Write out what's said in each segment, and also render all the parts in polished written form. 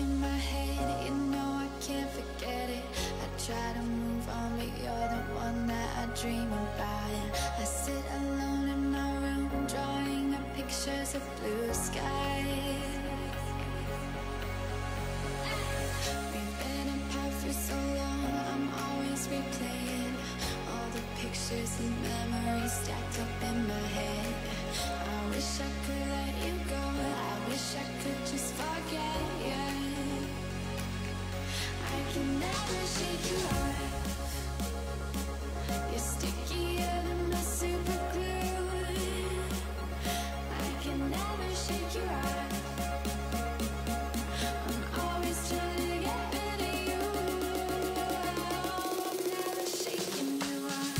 in my head, you know I can't forget it. I try to move on, but you're the one that I dream about. I sit alone in my room, drawing up pictures of blue skies. We've been apart for so long, I'm always replaying all the pictures and memories stacked up in my head. I wish I could let you go, I wish I could just forget you. I can never shake you off. You're stickier than my super glue. I can never shake you off. I'm always trying to get rid of you. I'm never shaking you off.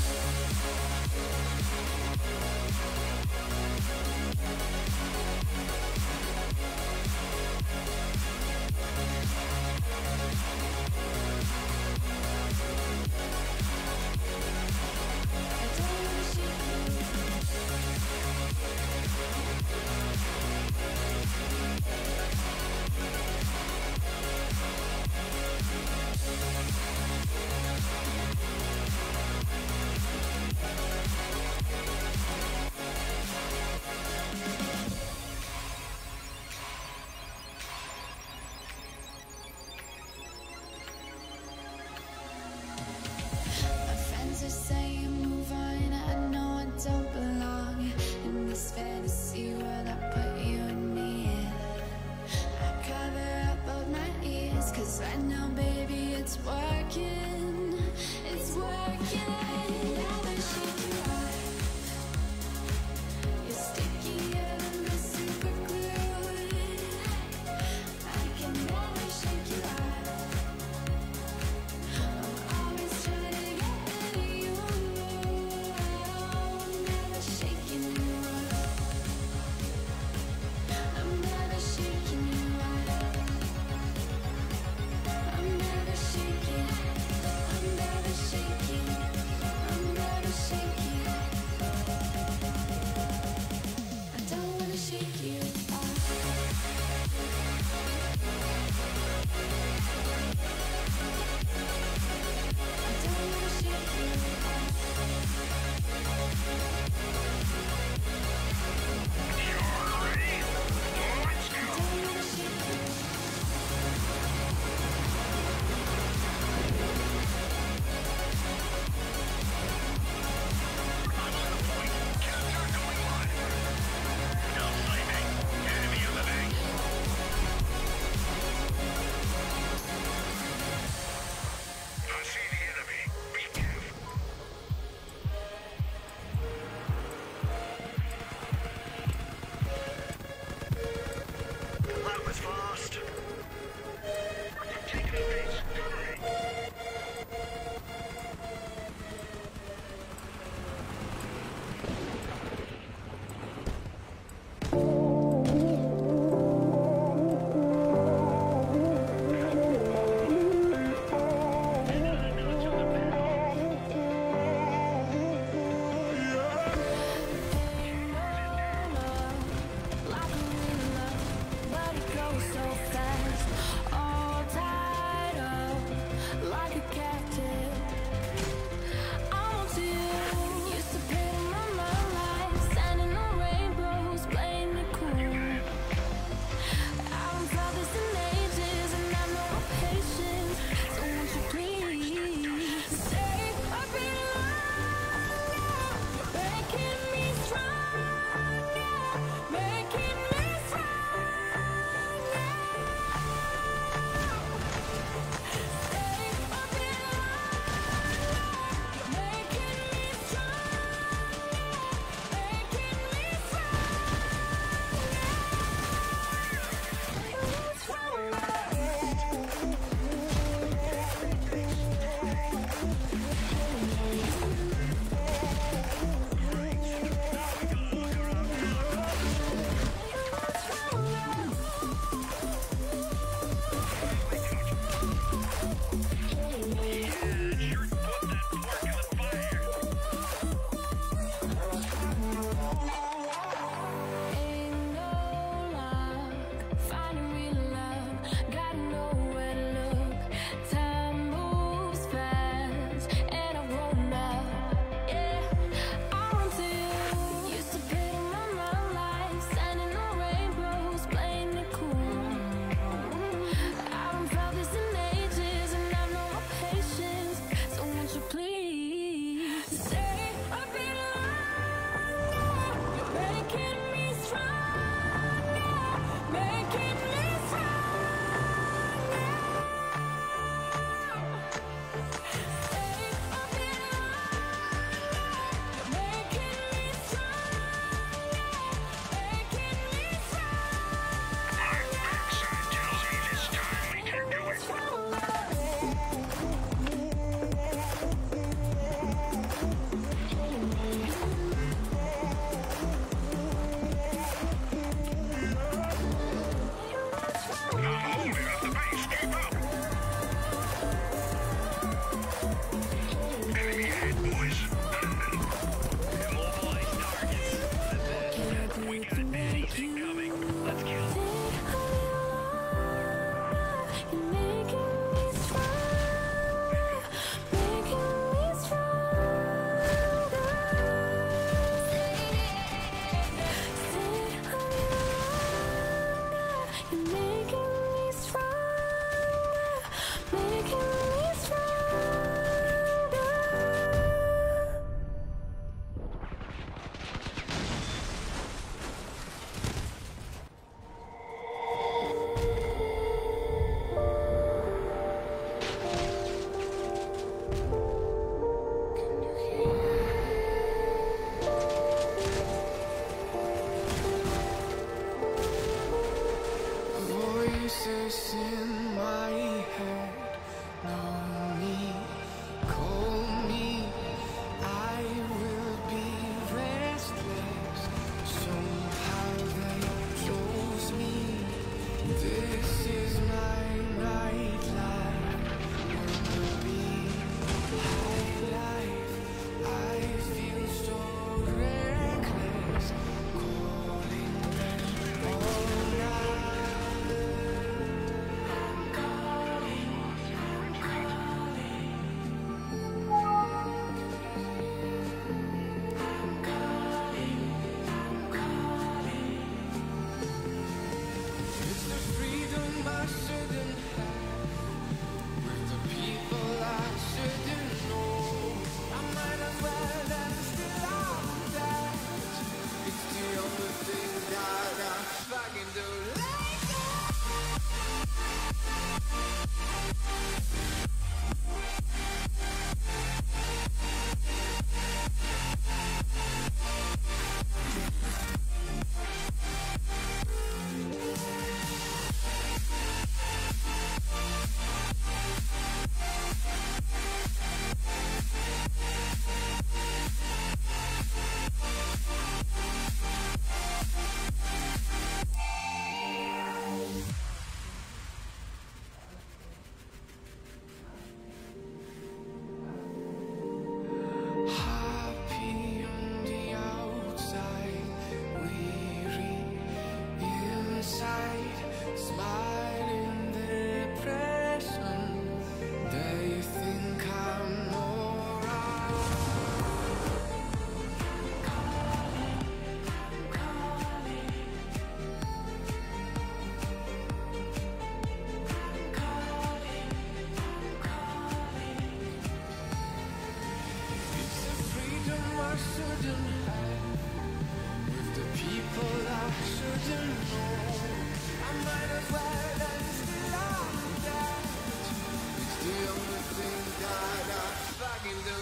I shouldn't have, with the people I shouldn't know. I might as well end still on that. It's the only thing that I fucking do.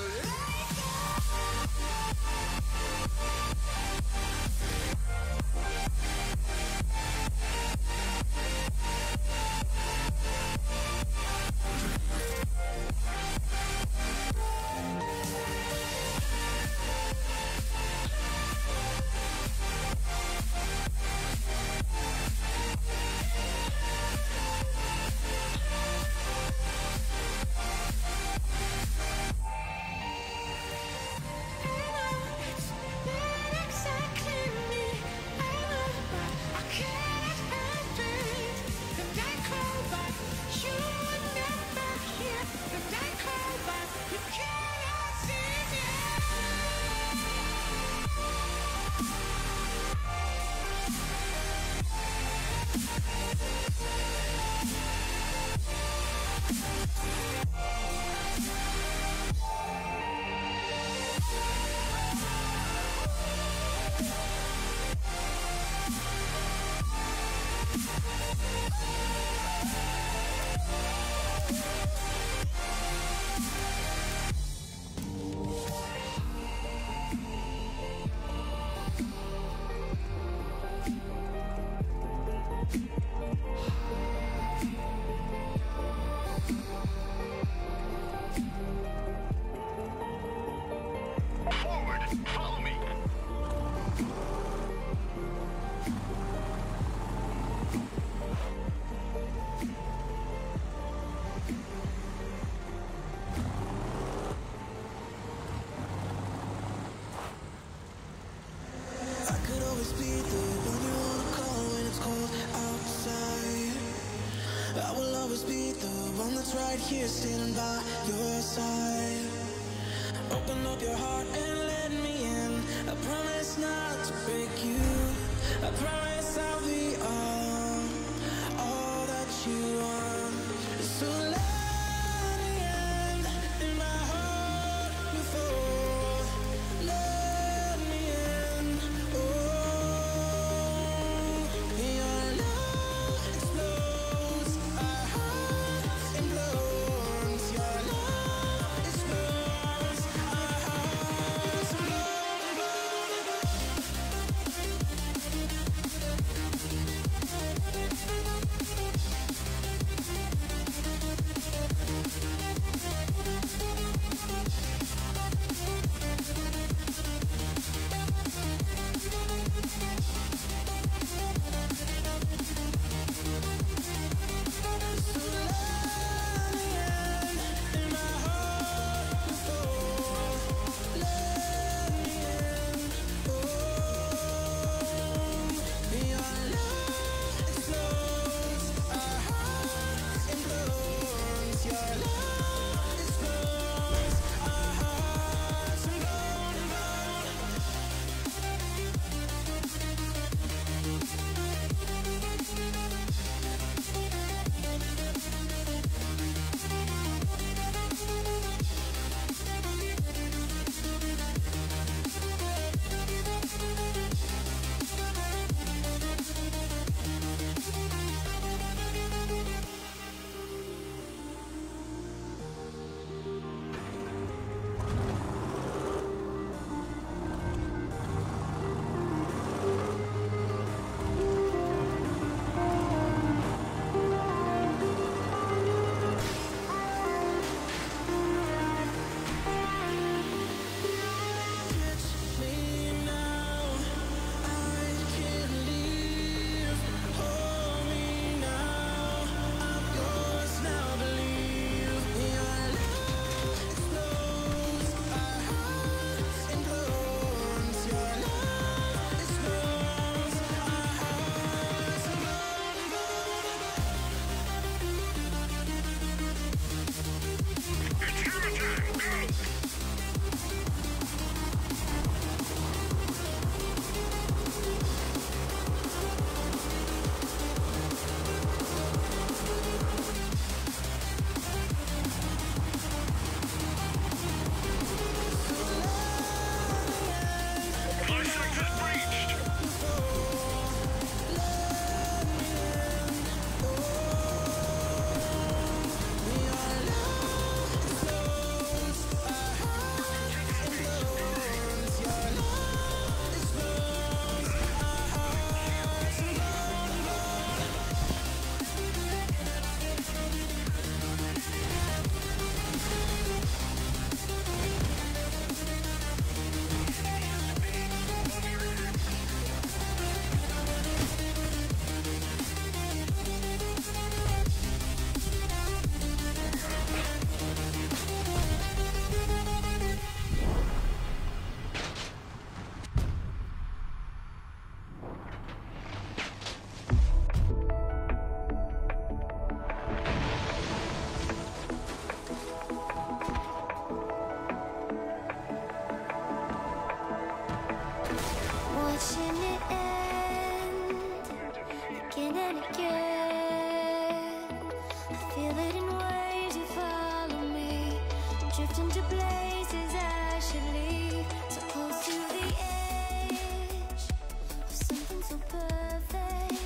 Right here, standing by your side. Open up your heart and let me in. I promise not to break you. I promise I'll be all that you want. So let me in my heart before. Let me in. Oh, your love explodes. Our hearts implodes. Your love explodes. Our hearts implode. watching it end again and again. I feel it in waves you follow me, drifting to places I should leave, so close to the edge of something so perfect.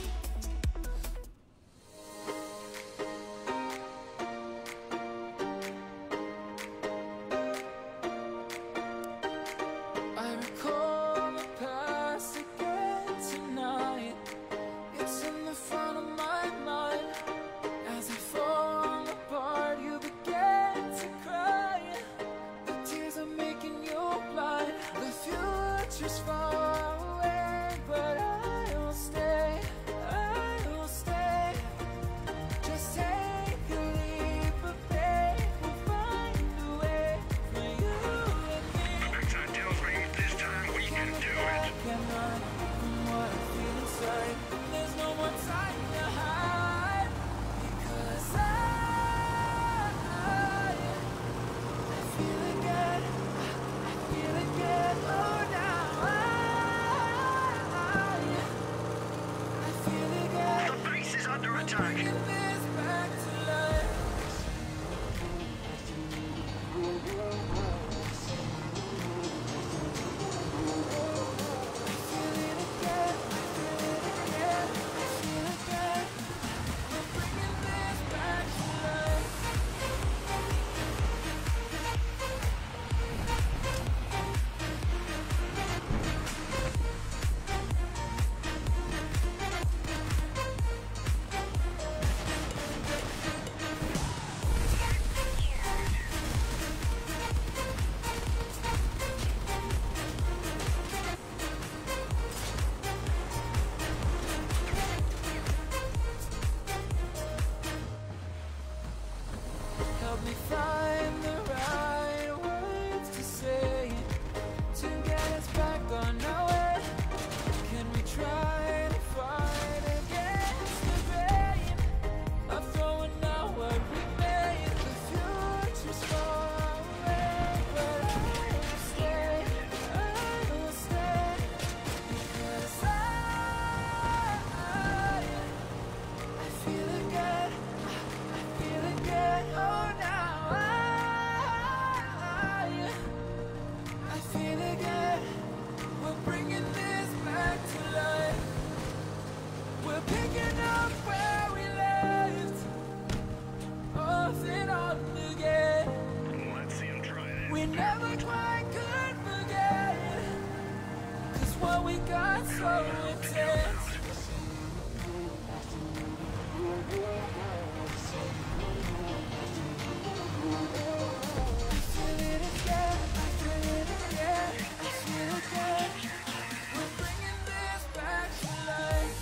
I recall the past again tonight. It's in the front of my mind. As I fall apart, you began to cry. The tears are making you blind. The future's far away, but I'll stay. I'll stay. Just take a leap of faith. We'll find a way for you and me. That tells me this time we can do it. Can run from what I feel inside. There's no more time to hide, because I feel again. I feel again. Oh, now I feel again. The base is under attack. Bringing this back to life. I feel it again. I feel again. We're bringing this back to life. Help me find the right words to say to get us back on our way. Can we try to fight against the pain of throwing out what we made? The future's far away, but I'll stay. I'll stay, because I feel again. I feel again. Oh, now I feel again. We're bringing this back to life. We're picking up where we left off and on again. Let's see him try that. We never quite could forget, 'cause what we got so intense. I feel it again. I feel it again. I feel again. We're bringing this back to life.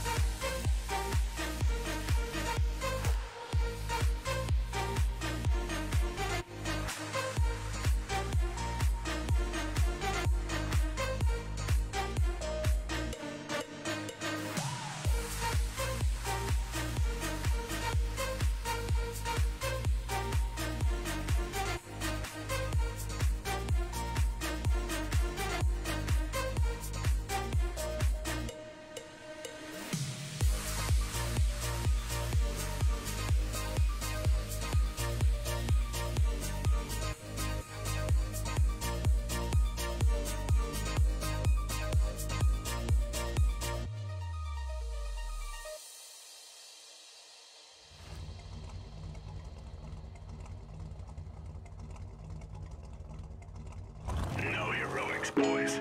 No heroics, boys.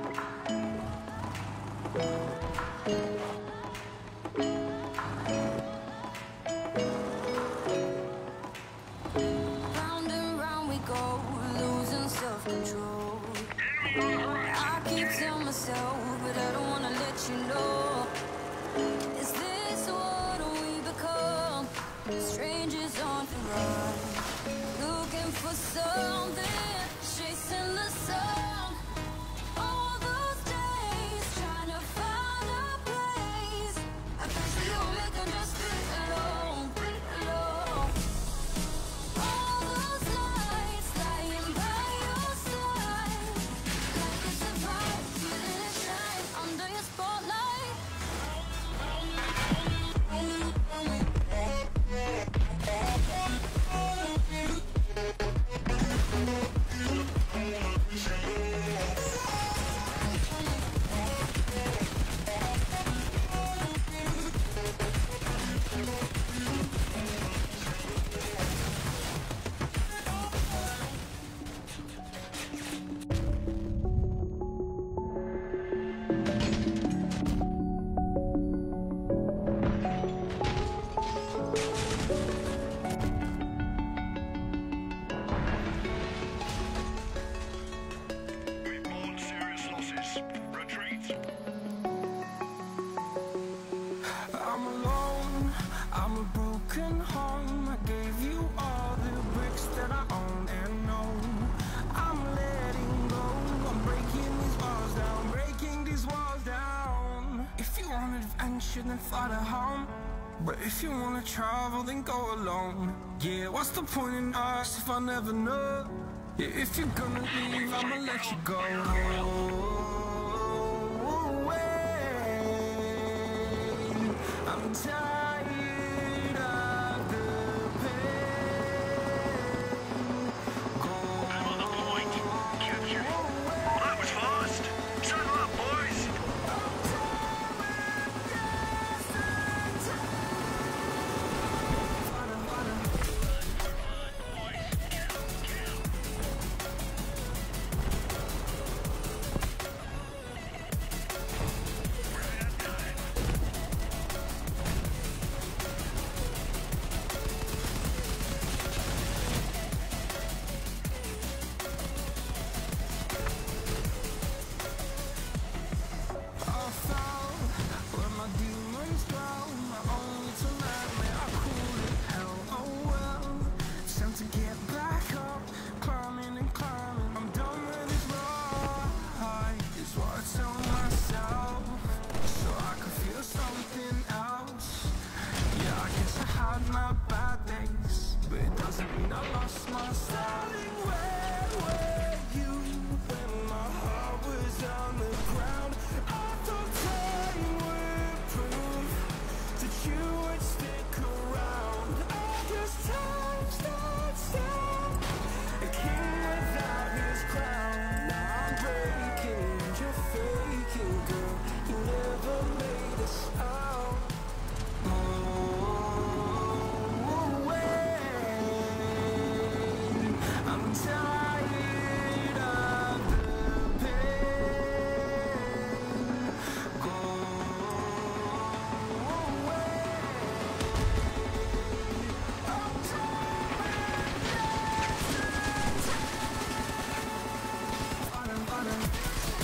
Round and round we go, losing self-control. Enemy on the horizon. I keep telling myself, but I don't wanna let you know. Is this what we become? Strangers on the run, looking for something, chasing the sun. All those days, trying to find a place. I guess the only can just be alone, alone. All those nights lying by your side, like a surprise, feeling it shine under your spotlight. adventure, then fly to home. But if you wanna travel, then go alone. Yeah, what's the point in us if I never know? Yeah, if you're gonna leave, I'ma let you go. I'm tired of the pain. I'm on the point. Captured. That was fast. Saddle up, boys. My bad days, but it doesn't mean I lost my styling. Where were you when my heart was on the ground? I thought time would prove that you would stick around. I guess time stands still, a king without his crown. Now I'm breaking, you're faking, girl. You never made us out. I'm tired of the pain. Go away. I'm tired.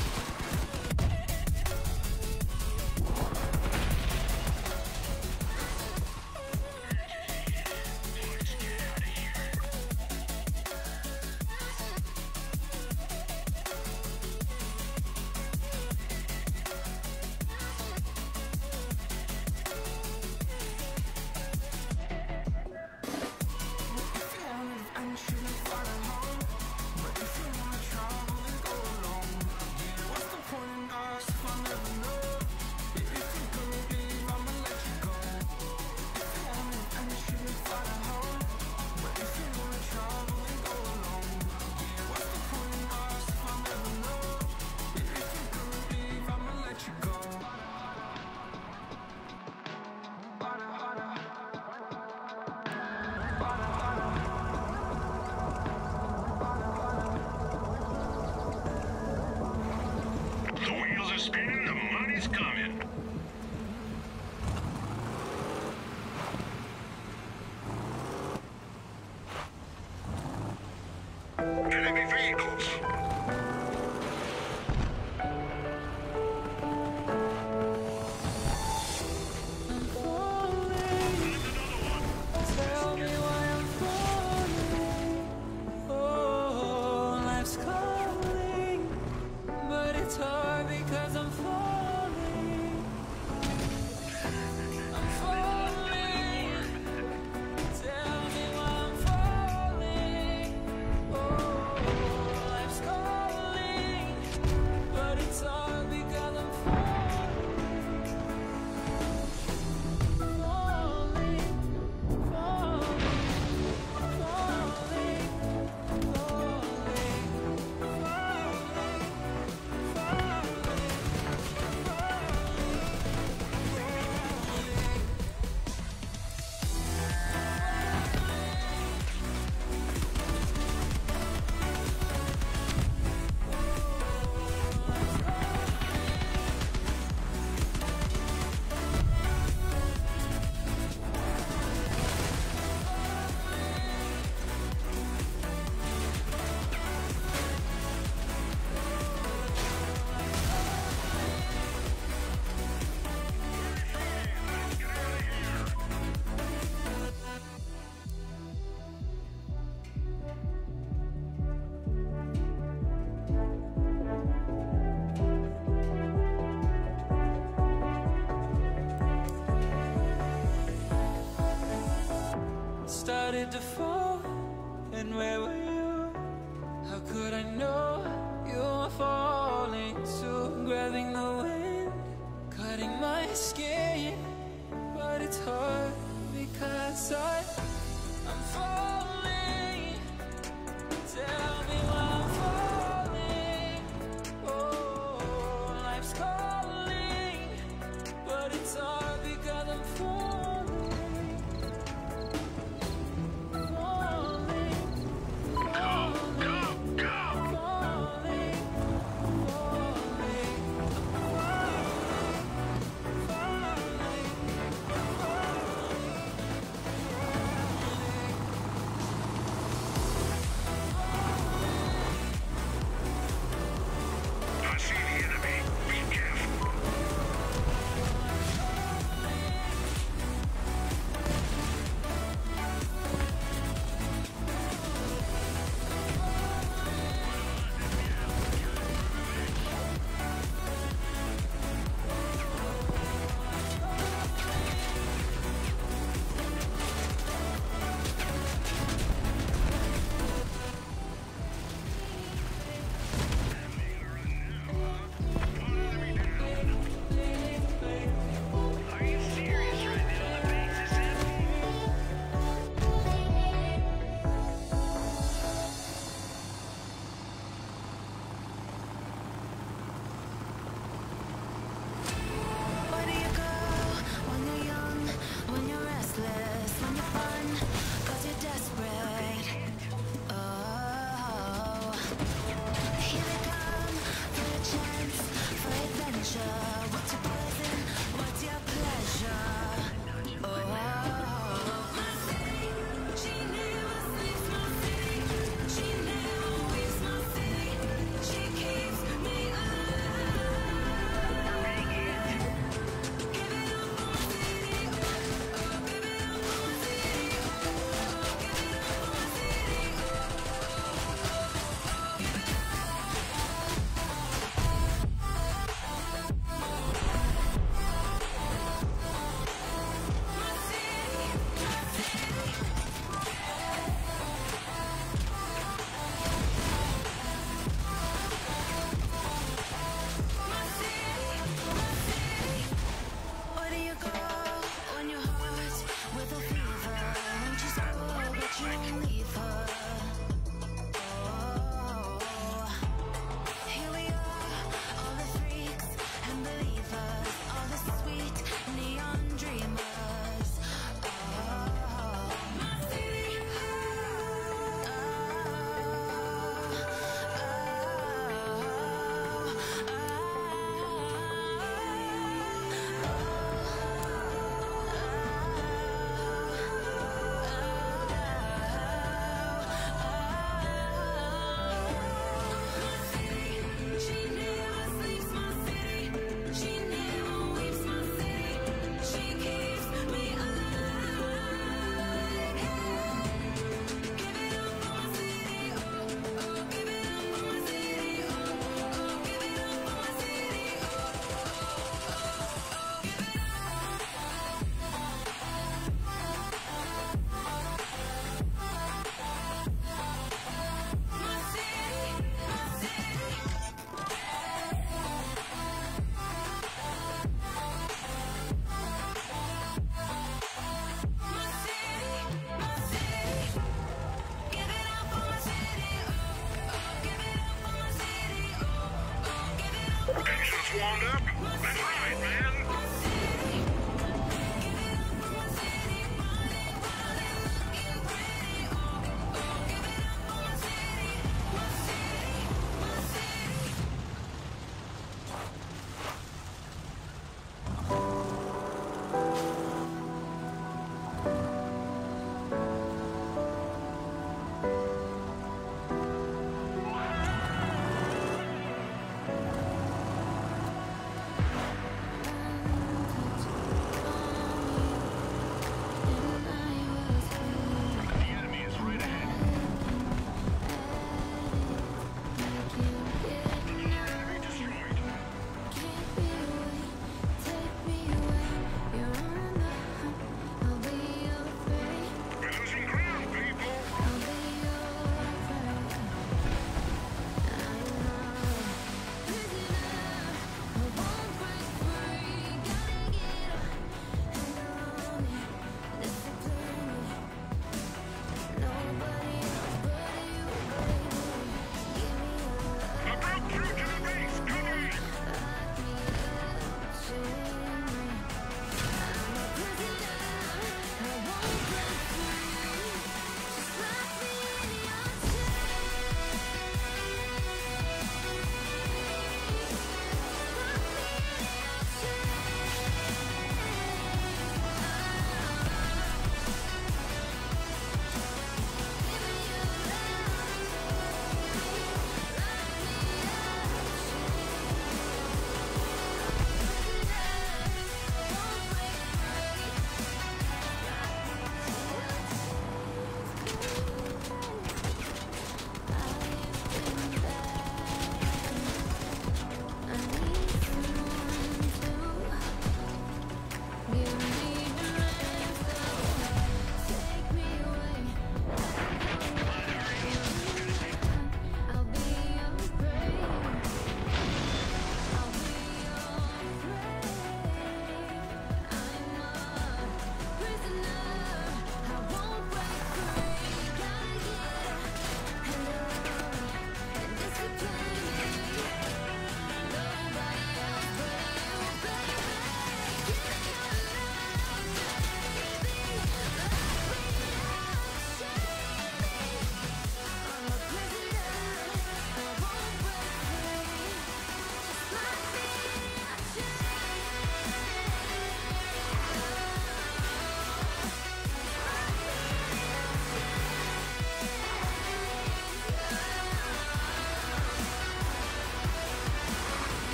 The wheels are spinning, the money's coming. Enemy vehicles. started to fall, and where were you? How could I know you were falling too? Grabbing the wind, cutting my skin, but it's hard because I'm falling. Tell me why I'm falling. Oh, life's calling, but it's hard because I'm falling. Wound up? That's right, man.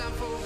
time for